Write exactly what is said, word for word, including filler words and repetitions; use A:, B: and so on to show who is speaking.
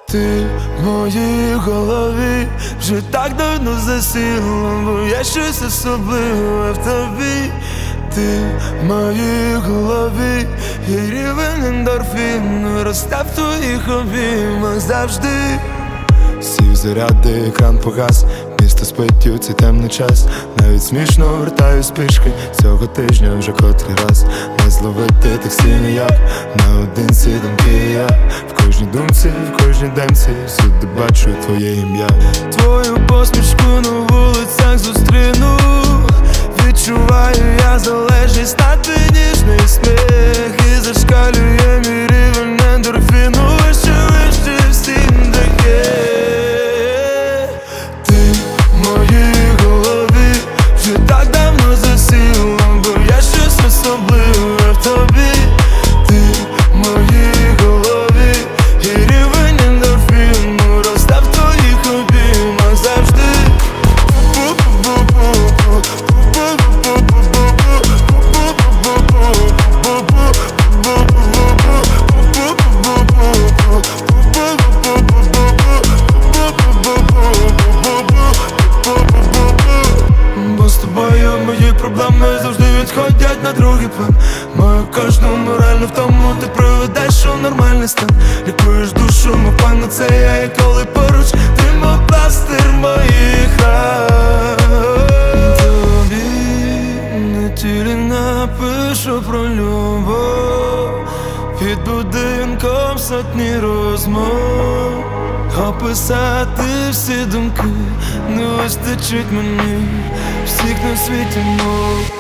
A: Ти в моїй голові вже так давно засіла, бо є щось особливе в тобі. Ти в моїй голові, і рівень ендорфіну росте в твоїх обіймах завжди. Сів заряди, екран погас, місто спить у цей темний час. Навіть смішно вертаюсь пішки цього тижня вже котрий раз. Не зловити таксі ніяк, наодинці думки я. В кожній думці, в кожній демці всюди бачу твоє ім'я. Твою посмішку на вулицях зустріну. Відчуваю я залежність на твій ніжний сміх. І зашкалює мій рівень ендорфіну вище, вище всім таке. Ти в моїй голові вже так давно засіла, бо є щось особливе в тобі. Ти в моїй голові, і рівень ендорфіну росте в твоїх обіймах завжди. Бо з тобою мої проблеми завжди відходять на другий план. Мою кожну моральну втому ти приведеш у нормальний стан. Лікуєш душу, мов панацея, і коли поруч ти мов пластир моїх ран. Тобі на тілі напишу про любов, під будинком сотні розмов. Описати всі думки не вистачить мені всіх на світі мов.